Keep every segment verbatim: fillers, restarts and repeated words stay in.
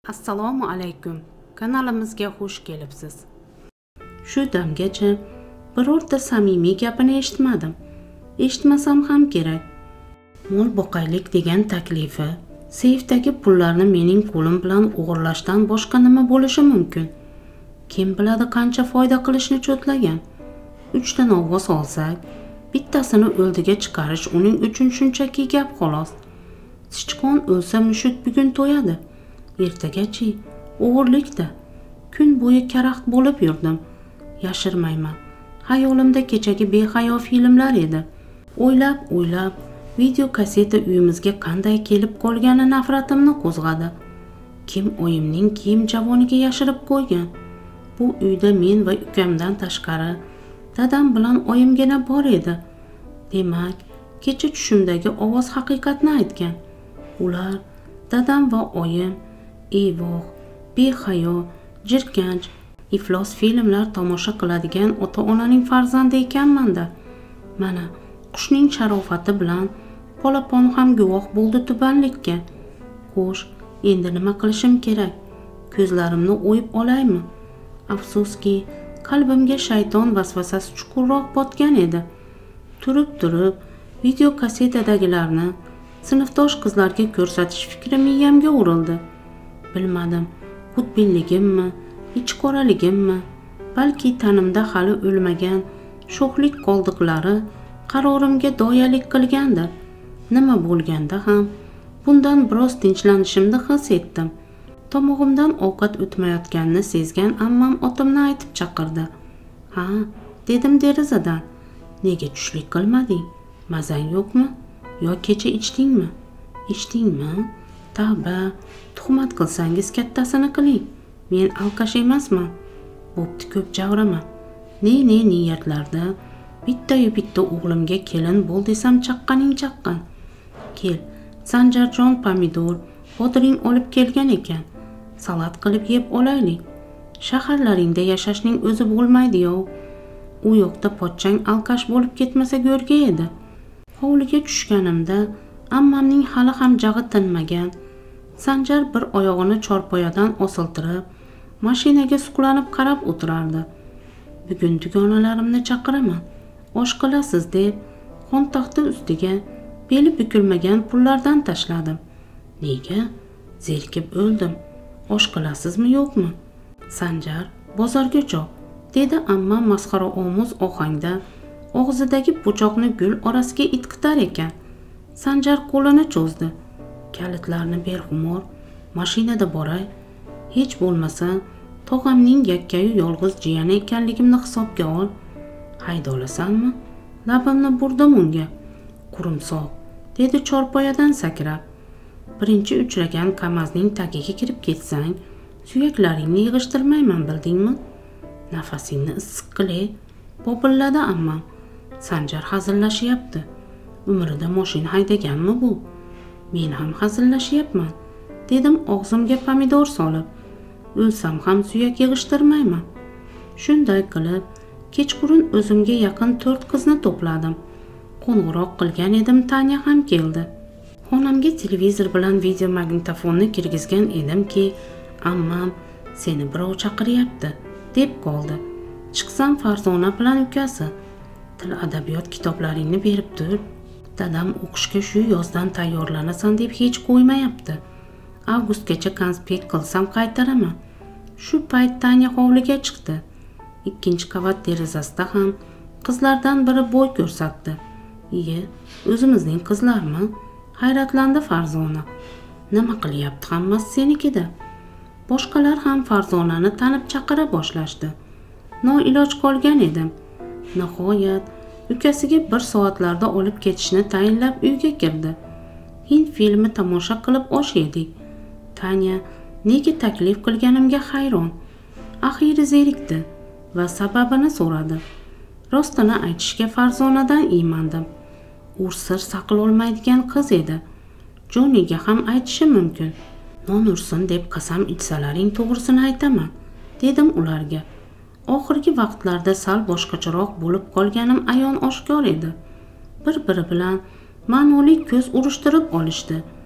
Assalomu alaykum. Kanalimizga xush kelibsiz. Shu damgacha birorta samimiy gapini eshitmadim. Eshitmasam ham kerak. Mol boqaylik degan taklifi, seyfdagi pullarni mening qo'lim bilan o'g'irlashdan boshqa nima bo'lishi mumkin? Kim biladi qancha foyda qilishni cho'tlagan? Uchdan ovoz olsak, bittasini o'ldiga chiqarish uning uchun shunchaki gap xolos. Sichqon o'lsa mushuk bugun to'yadi. Ertagachi o'g'irlikda kun bo'yi karaxt bo'lib yurdim. Yashirmayman. Hayolimda kechagi behayo filmlar edi. O'ylab, o'ylab, video kaseta uyimizga qanday kelib qolgani nafratimni qo'zg'adi. Kim oyimning kiyim javoniga yashirib qo'ygan? Bu uyda men va ukamdan tashqari dadam bilan oyimgina bor edi. Demak, kecha tushimdagi ovoz haqiqatni aytgan. Ular dadam va oyim evoh, behayo, jirkanch, iflos filmlar tomosha qiladigan ota-onaning farzandi ekanman-da. Mana qushning sharofati bilan polapon ham guvoh bo'ldi tubanlikka. Xo'sh, endi nima qilishim kerak? Ko'zlarimni o'yib olaymi? Afsuski, qalbimga shayton vasvasasi chuqurroq botgan edi. Turib-turib, video kasetadagilarni sinfdosh qizlarga ko'rsatish fikri miyamga urildi. Bilmadim, xudbinligimmi, ichqoraligimmi, balki tanimda hali o'lmagan sho'xlik qoldiqlari qarorimga doyalik qilgandir. Nima bo'lganda ham bundan biroz tinchlanishimni his etdim. Tomog'imdan ovqat o'tmayotganini sezgan ammam otimni aytib chaqirdi. "Ha", dedim derazadan. "Nega tushlik qilmading? Mazang yo'qmi? Yo kecha ichdingmi?" "Ichdingmi? Tavba, tuhmat qilsangiz kattasini qiling. Men alkash emasman." "Bo'pti, ko'p javrama. Ne-ne niyatlarda bitta-yu bitta o'g'limga kelin bo'l desam chaqqaning chaqqan. Kel, Sanjarjon pomidor, bodring olib kelgan ekan. Salat qilib yeb olaylik. Shaharlaringda yashashning o'zi bo'lmaydi-yo. U yoqda pochchang alkash bo'lib ketmasa go'rga edi." Hovliga tushganimda ammamning hali ham jag'i tinmagan. Sanjar bir oyog'ini chorpoyadan osiltirib, mashinaga suqlanib qarab o'tirardi. "Bugun dugonalarimni chaqiraman. Osh qilasiz" deb xontaxta ustiga beli bukilmagan pullardan tashladim. "Nega? Zerikib o'ldim. Osh qilasizmi yo'qmi?" "Sanjar, bozorga chop", dedi ammam masxara omuz ohangda og'zidagi po'choqni gul orasiga itqitar ekan. Sanjar qo'lini cho'zdi. "Kalitlarni ber xumor, mashinada boray. Hech bo'lmasa tog'amning yakkayu yolg'iz jiyani ekanligimni hisobga ol." "Hayda olasanmi?" Labimni burdim unga. "Qurumsoq", dedi chorpoyadan sakrab. "Birinchi uchragan kamazning tagiga kirib ketsang, suyaklaringni yig'ishtirmayman, bildingmi? Nafasingni issiq qil-ey", bobilladi ammam. Sanjar hazillashyapti. Umrida mashina haydaganmi bu? Men ham hazillashyapman, dedim og'zimga pomidor solib. O'lsam ham suyak yig'ishtirmayman. Shunday qilib, kechqurun o'zimga yaqin to'rt qizni to'pladim. Qo'ng'iroq qilgan edim, Tanya ham keldi. Xonamga televizor bilan video magnitofonni kirgizgan edimki, ammam "Seni birov chaqiryapti", deb qoldi. Chiqsam Farzona bilan ukasi. "Til adabiyot kitoblaringni berib tur. Dadam o'qishga shu yozdan tayyorlanasan deb hech qo'ymayapti. Avgustgacha konspekt qilsam qaytaraman." Shu payt Tanya hovliga chiqdi. Ikkinchi qavat derazasida ham qizlardan biri bo'y ko'rsatdi. "Iye, o'zimizning qizlarmi?" hayratlandi Farzona. "Nima qilyapti hammasi senikida?" Boshqalar ham Farzonani tanib chaqira boshlashdi. Noiloj qolgan edim. Nihoyat ukasiga bir soatlarda olib ketishni tayinlab uyga kirdi. Hind filmi tomosha qilib osh yedik. Tanya nega taklif qilganimga hayron. Axiri zerikdi va sababini so'radi. Rostini aytishga Farzonadan iymandim. U sir saqlolmaydigan qiz edi. Joniga ham aytishi mumkin. "Non ursin deb qasam ichsalaring to'g'risini aytaman", dedim ularga. Oxirgi vaqtlarda sal boshqacharoq bo'lib qolganim ayon oshkor edi. Bir-biri bilan ma'noli ko'z urishtirib olishdi.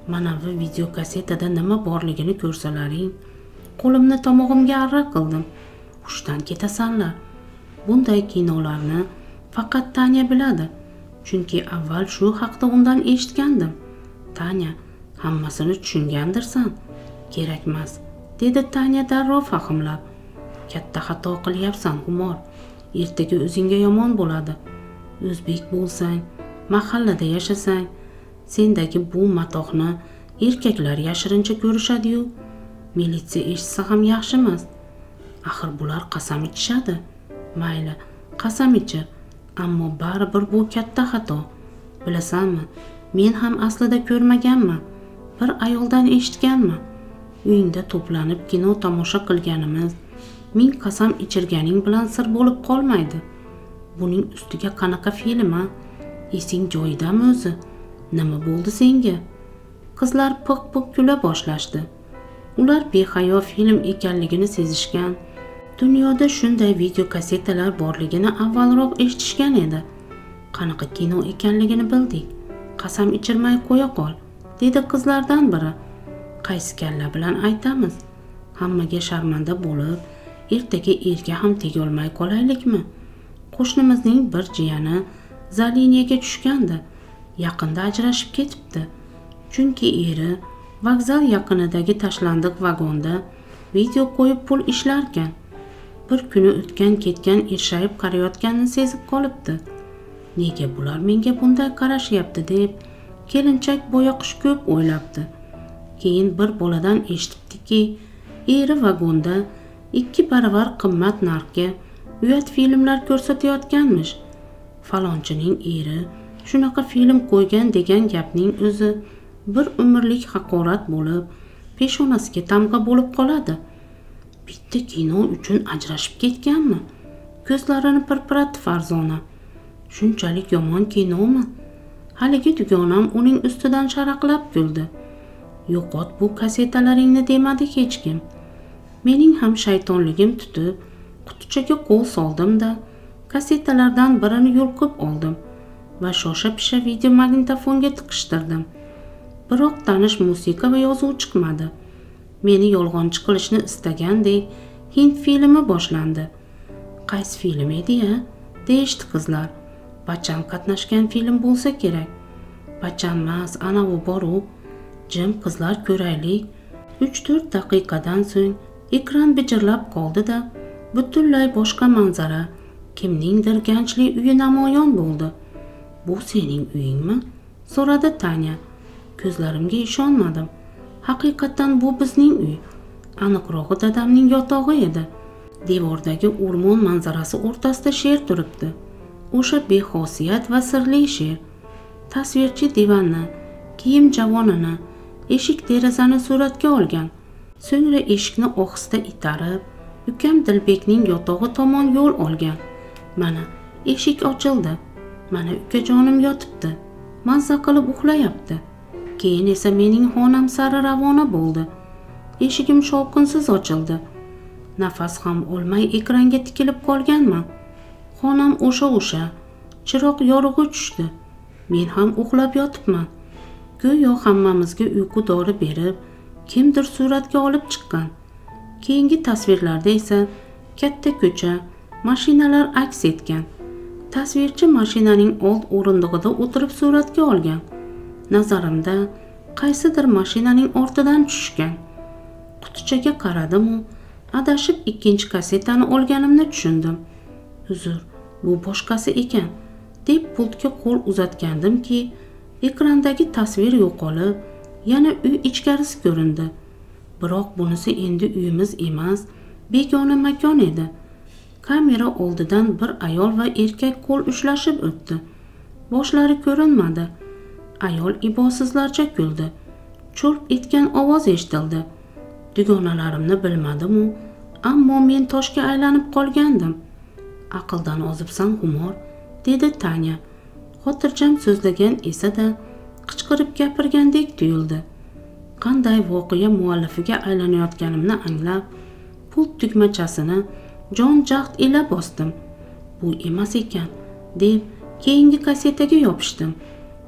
Manavi video kasetada nima borligini ko'rsalaring, qo'limni tomog'imga arra qildim. Hushdan ketasanlar. Bunday kinolarni faqat Tanya biladi. Chunki avval shu haqda undan eshitgandim. Tanya, hammasini tushungandirsan. Kerakmas, dedi Tanya darrov fahmlab. Katta xato qilyapsan, Umor. Ertaga o'zingga yomon bo'ladi. O'zbek bo'lsang, mahallada yashasang, sendagi bu matohni erkaklar yashirincha ko'rishadi-yu, militsiya eshitsa ham yaxshi emas. Axir bular qasam ichishadi. Mayli, qasam ichir, ammo baribir bu katta xato. Bilasanmi, men ham aslida ko'rmaganman, bir ayoldan eshitganman. Uyingda to'planib kino tomosha qilganimiz, ming qasam ichirganing bilan sir bo'lib qolmaydi. Buning ustiga qanaqa film-a? Esing joyidami o'zi? Nima bo'ldi senga? Qizlar piq-piq kula boshlashdi. Ular behayo film ekanligini sezishgan. Dunyoda shunday video kasetalar borligini avvalroq eshitishgan edi. Qanaqa kino ekanligini bildik. Qasam ichirmay qo'ya qol, dedi qizlardan biri. Qaysi kalla bilan aytamiz? Hammaga sharmanda bo'lib, ertaga erga ham tegolmay qolaylikmi? Qo'shnimizning bir jiyani Zaliniyaga tushgandi. Yaqinda ajrashib ketibdi. Chunki eri vokzal yaqinidagi tashlandiq vagonda video qo'yib pul ishlarkan. Bir kuni o'tgan ketgan irshayib qarayotganini sezib qolibdi. Nega bular menga bunday qarashyapti deb kelinchak bo'yoqish ko'p o'ylabdi. Keyin bir boladan eshitibdiki, eri vagonda ikki baravar qimmat narxga uyat filmlar ko'rsatayotganmish. Falonchining eri shunaqa film qo'ygan degan gapning o'zi bir umrlik haqorat bo'lib, peshonasiga tamg'a bo'lib qoladi. Bitta kino uchun ajrashib ketganmi? Ko'zlarini pirpiratdi Farzona. Shunchalik yomon kinomi? Haligi dugonam uning ustidan sharaqlab kuldi. Yo'qot bu kasetalaringni demadi hech kim. Mening ham shaytonligim tutib, qutichaga qo'l soldim-da, kasetalardan birini yulqib oldim va shosha-pisha video magnitofonga tiqishtirdim. Biroq tanish musiqa va yozuv chiqmadi. Meni yolg'onchi qilishni istagandek Hind filmi boshlandi. Qaysi film edi-ya? Deyishdi qizlar. Bachchan qatnashgan film bo'lsa kerak. Bachchan emas, ana u boru. Jim qizlar ko'raylik. uch to'rt daqiqadan so'ng ekran bijirlab qoldi-da, butunlay boshqa manzara, kimningdir ganchli uyi namoyon bo'ldi. Bu sening uyingmi? So'radi Tanya. Ko'zlarimga ishonmadim. Haqiqatan bu bizning uy. Aniqrog'i dadamning yotog'i edi. Devordagi o'rmon manzarasi o'rtasida sher turibdi. O'sha bexosiyat va sirli sher. Tasvirchi divanni, kiyim javonini, eshik derazani suratga olgan. So'ngra eshikni ohista itarib, ukam Dilbekning yotog'i tomon yo'l olgan. Mana eshik ochildi. Mana ukajonim yotibdi. Mazza qilib uxlayapti. Keyin esa mening xonam sari ravona bo'ldi. Eshigim shovqinsiz ochildi. Nafas ham olmay ekranga tikilib qolganman. Xonam o'sha-o'sha, chiroq yorug'i tushdi. Men ham uxlab yotibman. Go'yo hammamizga uyqu dori berib, kimdir suratga olib chiqqan. Keyingi tasvirlarda esa katta ko'cha, mashinalar aks etgan. Tasvirchi mashinaning old o'rindig'ida o'tirib suratga olgan. Nazarimda qaysidir mashinaning ortidan tushgan. Qutichaga qaradim-u, adashib ikkinchi kasetani olganimni tushundim. Uzr, bu boshqasi ekan, deb pultga qo'l uzatgandimki, ekrandagi tasvir yo'qolib, yana uy ichkarisi ko'rindi. Biroq bunisi endi uyimiz emas, begona makon edi. Kamera oldidan bir ayol va erkak qo'l ushlashib o'tdi. Boshlari ko'rinmadi. Ayol ibosizlarcha kuldi. Cho'lp etgan ovoz eshitildi. Dugonalarimni bilmadim-u, ammo men toshga aylanib qolgandim. Aqldan ozibsan, Umor, dedi Tanya. Xotirjam so'zlagan esa-da qichqirib gapirgandek tuyuldi. Qanday voqea muallifiga aylanayotganimni anglab, pult tugmachasini jon jahd ila bosdim. Bu emas ekan, deb keyingi kasetaga yopishdim.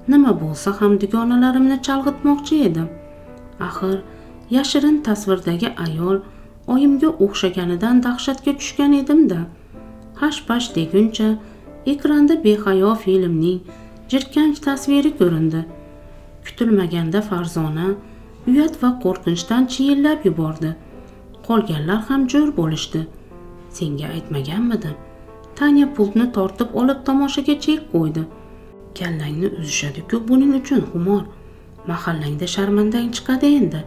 nima bo'lsa ham dugonalarimni chalg'itmoqchi edim. Axir yashirin tasvirdagi ayol oyimga o'xshaganidan dahshatga tushgan edim-da. Hash-pash deguncha ekranda behayo filmning jirkanch tasviri ko'rindi. Kutilmaganda Farzona uyat va qo'rqinchdan chiyillab yubordi. Qolganlar ham jo'r bo'lishdi. Senga aytmaganmidim? Tanya pultni tortib olib tomoshaga chek qo'ydi. Kallangni uzishadi-ku buning uchun xumor. Mahallangda sharmandang chiqadi endi.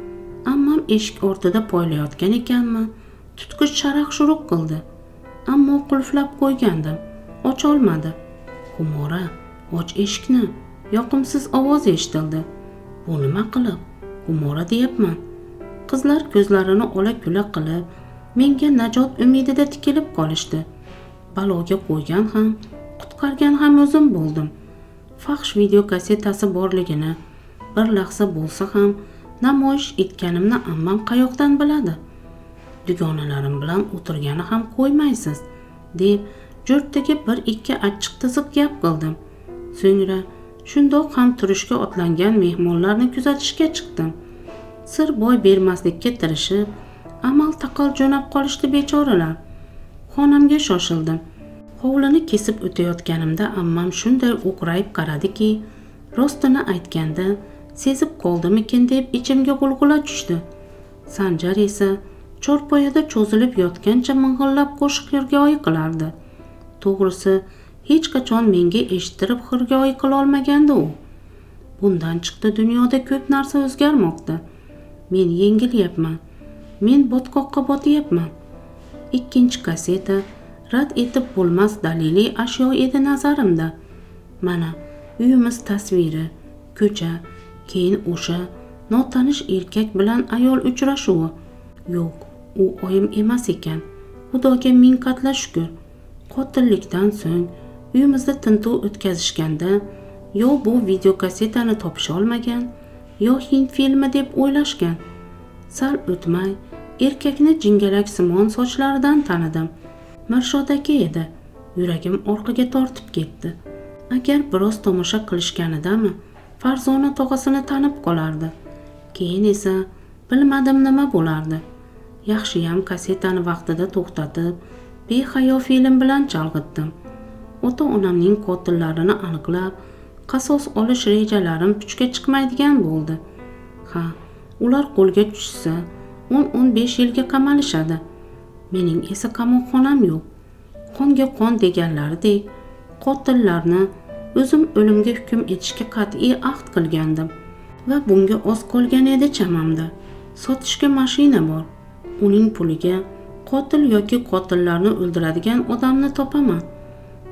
Ammam eshik ortida poylayotgan ekanmi? Tutqich sharaq-shuruq qildi. Ammo qulflab qo'ygandim. Ocha olmadi. Xumora, och eshikni. Yoqimsiz ovoz eshitildi. Bu nima qilib? Xumora deyapman. Qizlar ko'zlarini ola-kula qilib, menga najot umidida tikilib qolishdi. Baloga qo'ygan ham, qutqargan ham o'zim bo'ldim. Faxsh video kasetasi borligini bir lahza bo'lsa ham namoyish etganimni ammam qayoqdan biladi? Dugonalarim bilan o'tirgani ham qo'ymaysiz, deb jo'rttaga bir ikki achchiq tiziq gap qildim. So'ngra shundoq ham turishga otlangan mehmonlarni kuzatishga chiqdim. Sir boy bermaslikka tirishib, amal taqal jo'nab qolishdi bechoralar. Xonamga shoshildim. Hovlini kesib o'tayotganimda ammam shunday o'qrayib qaradiki, rostini aytganda sezib qoldimikin deb ichimga g'ulg'ula tushdi. Sanjar esa chorpoyada cho'zilib yotgancha ming'illab qo'shiq xirgoyi qilardi. To'g'risi, hech qachon menga eshittirib xirgoyi qila olmagandi u. Bundan chiqdi dunyoda ko'p narsa o'zgarmoqda. Men yengilyapman. Men botqoqqa botyapman. Ikkinchi kaseta rad etib bo'lmas daliliy ashyo edi nazarimda. Mana uyimiz tasviri, ko'cha, keyin o'sha notanish erkak bilan ayol uchrashuvi. Yo'q, u oyim emas ekan. Xudoga ming qatla shukr. Qotillikdan so'ng uyimizda tintuv o'tkazishganda yo bu videokasetani topisha olmagan, yo hind filmi deb o'ylashgan. Sal o'tmay erkakni jingalak simon sochlaridan tanidim. Mirshod aka edi. Yuragim orqaga tortib ketdi. Agar biroz tomosha qilishganidami, Farzona tog'asini tanib qolardi. Keyin esa bilmadim nima bo'lardi. Yaxshiyam kasetani vaqtida to'xtatib, behayo film bilan chalg'itdim. Ota-onamning qotillarini aniqlab, qasos olish rejalarim puchga chiqmaydigan bo'ldi. Ha, ular qo'lga tushsa, o'n o'n besh yilga qamalishadi. Mening esa qamoqxonam yo'q. Qonga qon deganlaridek, qotillarni o'zim o'limga hukm etishga qat'iy ahd qilgandim va bunga oz qolgan edi chamamda. Sotishga mashina bor. Uning puliga qotil yoki qotillarni o'ldiradigan odamni topaman.